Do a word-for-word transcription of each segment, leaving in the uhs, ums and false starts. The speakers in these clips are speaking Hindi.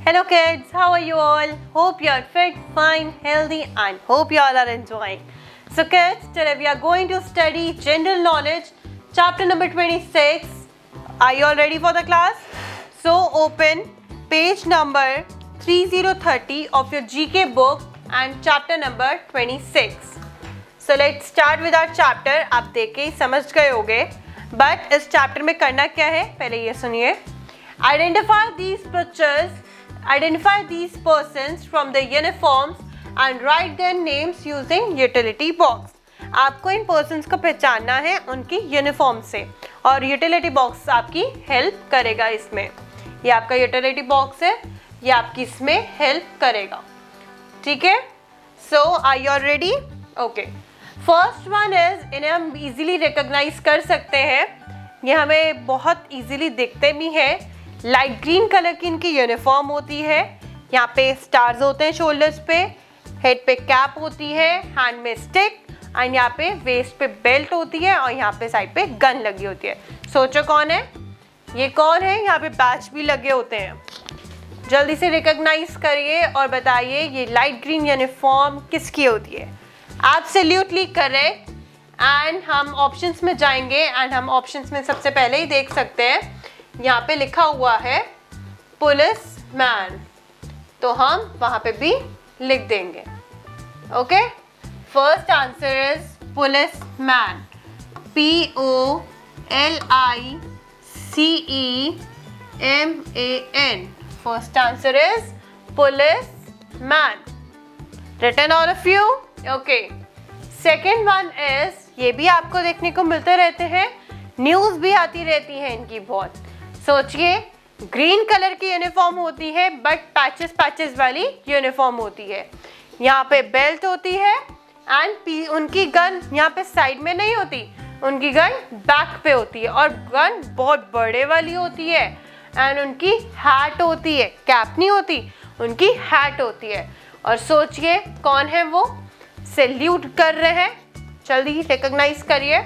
Hello kids, how are you all? Hope you are fit, fine, healthy and hope you all are enjoying. So kids, today we are going to study general knowledge chapter number twenty-six. Are you all ready for the class? So open page number thirty thirty of your G K book and chapter number twenty-six. So let's start with our chapter. आप देख के समझ गए होंगे, but इस chapter में करना क्या है पहले ये सुनिए. Identify these pictures Identify these persons from the uniforms and write their names using utility box. आपको इन persons को पहचानना है उनकी यूनिफॉर्म से और यूटिलिटी बॉक्स आपकी हेल्प करेगा. इसमें ये आपका यूटिलिटी बॉक्स है, ये आपकी इसमें हेल्प करेगा. ठीक है, so are you ready? Okay, first one is, इन्हें हम इजीली रिकॉग्नाइज कर सकते हैं, ये हमें बहुत इजीली दिखते भी हैं. लाइट ग्रीन कलर की इनकी यूनिफॉर्म होती है. यहाँ पे स्टार्स होते हैं शोल्डर्स पे, हेड पे कैप होती है, हैंड में स्टिक एंड यहाँ पे वेस्ट पे बेल्ट होती है और यहाँ पे साइड पे गन लगी होती है. सोचो कौन है ये? कौन है? यहाँ पे बैच भी लगे होते हैं. जल्दी से रिकॉग्नाइज करिए और बताइए ये लाइट ग्रीन यूनिफॉर्म किसकी होती है. Absolutely correct. एंड हम ऑप्शंस में जाएंगे एंड हम ऑप्शंस में सबसे पहले ही देख सकते हैं यहाँ पे लिखा हुआ है पुलिस मैन, तो हम वहां पे भी लिख देंगे. Okay, first answer is police man. P O L I C E M A N. First answer is police man. Written all of you. Okay, second one is, ये भी आपको देखने को मिलते रहते हैं, न्यूज भी आती रहती है इनकी बहुत. सोचिए, ग्रीन कलर की यूनिफॉर्म होती है बट पैचेस पैचेस वाली यूनिफॉर्म होती है. यहाँ पे बेल्ट होती है एंड उनकी गन यहाँ पे साइड में नहीं होती, उनकी गन बैक पे होती है और गन बहुत बड़े वाली होती है. एंड उनकी हैट होती है, कैप नहीं होती, उनकी हैट होती है. और सोचिए कौन है वो? सैल्यूट कर रहे हैं. जल्दी रिकॉग्नाइज करिए.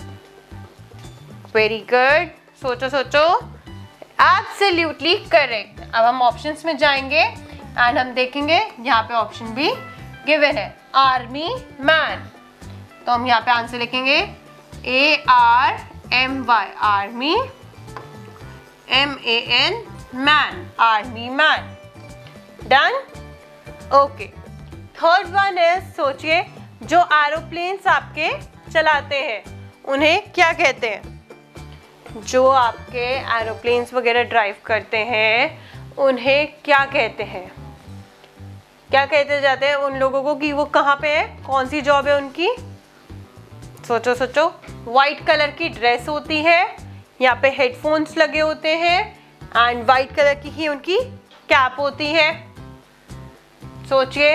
Very good. सोचो सोचो. Absolutely correct. अब हम ऑप्शंस में जाएंगे एंड हम देखेंगे यहाँ पे ऑप्शन भी गिवन है, आर्मी मैन. तो हम यहाँ पे आंसर लिखेंगे A R M Y, army, M A N man, army man. Done. Okay, third one is, सोचिए जो एरोप्लेन्स आपके चलाते हैं उन्हें क्या कहते हैं? जो आपके एरोप्लेन्स वगैरह ड्राइव करते हैं उन्हें क्या कहते हैं? क्या कहते जाते हैं उन लोगों को कि वो कहाँ पे है, कौन सी जॉब है उनकी? सोचो सोचो. वाइट कलर की ड्रेस होती है, यहाँ पे हेडफोन्स लगे होते हैं एंड वाइट कलर की ही उनकी कैप होती है. सोचिए,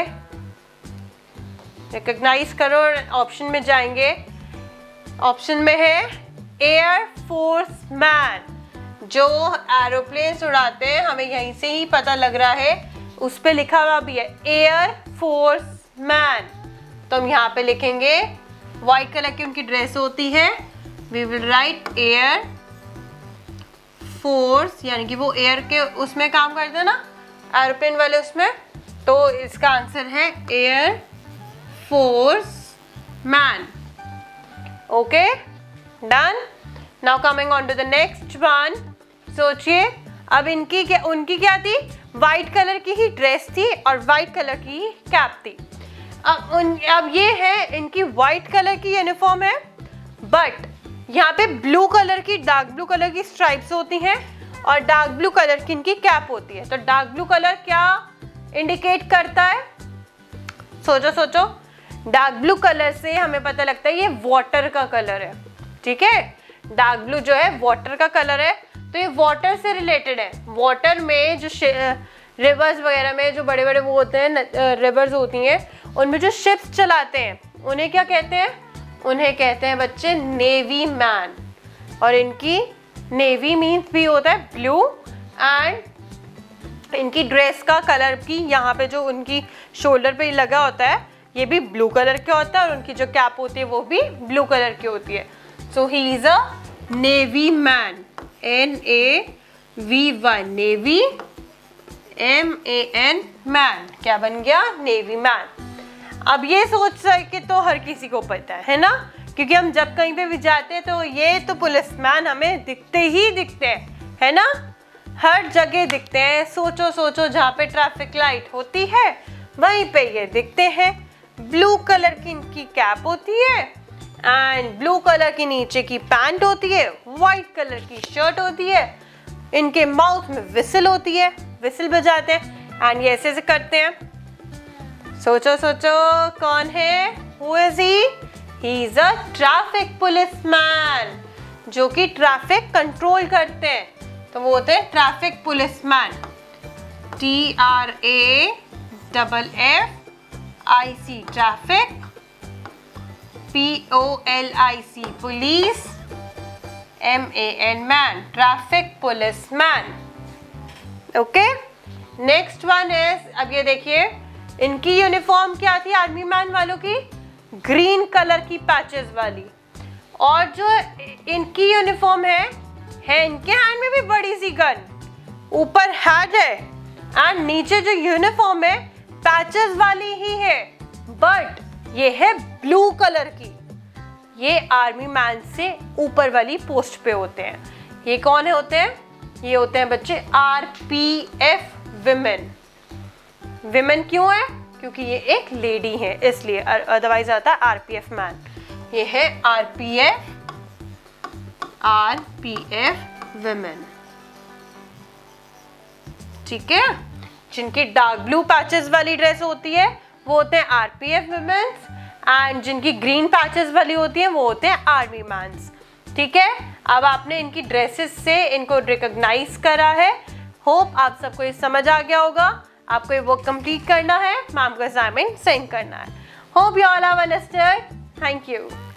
रिकॉग्नाइज करो. ऑप्शन में जाएंगे. ऑप्शन में है एयर फोर्स मैन. जो एरोप्लेन्स उड़ाते हैं, हमें यहीं से ही पता लग रहा है, उस पे लिखा हुआ भी है एयर फोर्स मैन. तो हम यहाँ पे लिखेंगे, व्हाइट कलर की उनकी ड्रेस होती है, we will write air force, यानी कि वो एयर के उसमें काम करते हैं ना, एरोप्लेन वाले उसमें. तो इसका आंसर है air force man. Okay, done. Now coming on to the next one. सोचिए, अब इनकी क्या, उनकी क्या थी? वाइट कलर की ही ड्रेस थी और वाइट कलर की ही कैप थी. अब उन अब ये है, इनकी वाइट कलर की यूनिफॉर्म है बट यहाँ पे ब्लू कलर की, डार्क ब्लू कलर की स्ट्राइप्स होती हैं और डार्क ब्लू कलर की इनकी कैप होती है. तो डार्क ब्लू कलर क्या इंडिकेट करता है? सोचो सोचो. डार्क ब्लू कलर से हमें पता लगता है ये वाटर का कलर है. ठीक है, डार्क ब्लू जो है वाटर का कलर है, तो ये वाटर से रिलेटेड है. वाटर में जो रिवर्स वगैरह में जो बड़े बड़े वो होते हैं, रिवर्स होती हैं, उनमें जो शिप्स चलाते हैं उन्हें क्या कहते हैं? उन्हें कहते हैं बच्चे नेवी मैन. और इनकी नेवी मीन्स भी होता है ब्लू एंड इनकी ड्रेस का कलर की यहाँ पे जो उनकी शोल्डर पे लगा होता है ये भी ब्लू कलर का होता है और उनकी जो कैप होती है वो भी ब्लू कलर की होती है. So he is a navy man. N A V Y, navy, M A N man, क्या बन गया? Navy man. अब ये सोच सके तो हर किसी को पता है, है ना, क्योंकि हम जब कहीं पे भी जाते हैं तो ये तो पुलिसमैन हमें दिखते ही दिखते हैं, है ना, हर जगह दिखते हैं। सोचो सोचो, जहाँ पे ट्रैफिक लाइट होती है वहीं पे ये दिखते हैं। ब्लू कलर की इनकी कैप होती है एंड ब्लू कलर की नीचे की पैंट होती है, व्हाइट कलर की शर्ट होती है, इनके माउथ में विसल होती है, विसल बजाते हैं एंड ये ऐसे ऐसे करते हैं। सोचो सोचो कौन है? Who is he? He is a traffic policeman, जो कि ट्रैफिक कंट्रोल करते हैं, तो वो होते हैं traffic policeman. T R A double F I C traffic, P O L I C police, M A N man traffic policeman. Okay, next one is, अब ये देखिए इनकी यूनिफॉर्म क्या थी आर्मी मैन वालों की? ग्रीन कलर की पैचेस वाली। और जो इनकी यूनिफॉर्म है है इनके हैंड में भी बड़ी सी गन, ऊपर हैट है एंड नीचे जो यूनिफॉर्म है पैचेस वाली ही है, बट ये है ब्लू कलर की। ये आर्मी मैन से ऊपर वाली पोस्ट पे होते हैं। ये कौन है होते हैं? ये होते हैं बच्चे R P F women. Women क्यों है? क्योंकि ये एक लेडी है इसलिए, अदरवाइज आता है आर पी एफ मैन। ये है R P F, R P F women, ठीक है। जिनकी डार्क ब्लू पैचेस वाली ड्रेस होती है वो होते हैं R P F womens and जिनकी ग्रीन पैचेस वाली होती है वो होते हैं आर्मी मैन्स, ठीक है। अब आपने इनकी ड्रेसेस से इनको रिकॉग्नाइज करा है। होप आप सबको ये समझ आ गया होगा। आपको ये वर्क कंप्लीट करना है, मैम को असाइनमेंट सेंड करना है। Hope you all have understood. Thank you.